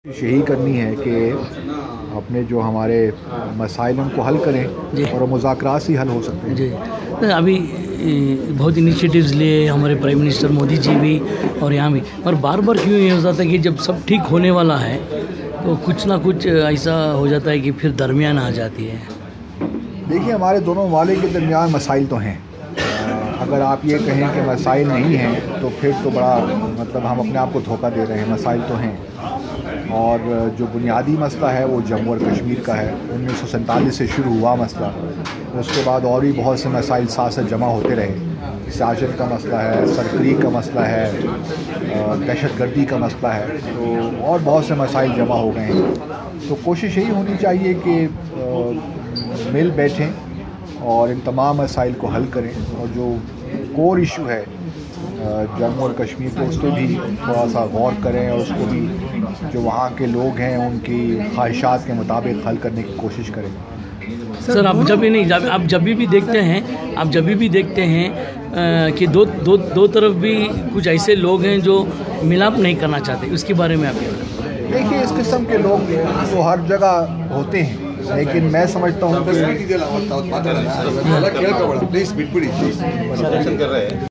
यही करनी है कि अपने जो हमारे मसाइल उनको हल करें और मुज़ाकरात से हल हो सकते हैं। जी, अभी बहुत इनिशिएटिव्स लिए हमारे प्राइम मिनिस्टर मोदी जी भी और यहाँ भी, पर बार बार क्यों ये हो जाता है कि जब सब ठीक होने वाला है तो कुछ ना कुछ ऐसा हो जाता है कि फिर दरमियान आ जाती है। देखिए, हमारे दोनों ममालिक के दरमियान मसाइल तो हैं। अगर आप ये कहें कि मसाइल नहीं हैं तो फिर तो बड़ा मतलब हम अपने आप को धोखा दे रहे हैं। मसाइल तो हैं, और जो बुनियादी मसला है वो जम्मू और कश्मीर का है। 1947 से शुरू हुआ मसला, उसके बाद और भी बहुत से मसाइल साथ साथ जमा होते रहे। सियासत का मसला है, सरकरी का मसला है, दहशतगर्दी का मसला है, तो और बहुत से मसाइल जमा हो गए हैं। तो कोशिश यही होनी चाहिए कि मिल बैठें और इन तमाम मसाइल को हल करें, और जो कोर इशू है जम्मू और कश्मीर को, उस पर भी थोड़ा सा गौर करें और उसको भी जो वहाँ के लोग हैं उनकी ख्वाहिशात के मुताबिक हल करने की कोशिश करें। सर, आप जब भी देखते हैं कि दो तरफ भी कुछ ऐसे लोग हैं जो मिलाप नहीं करना चाहते, उसके बारे में आप क्या बताएं? देखिए, इस किस्म के लोग तो हर जगह होते हैं, लेकिन मैं समझता हूँ कि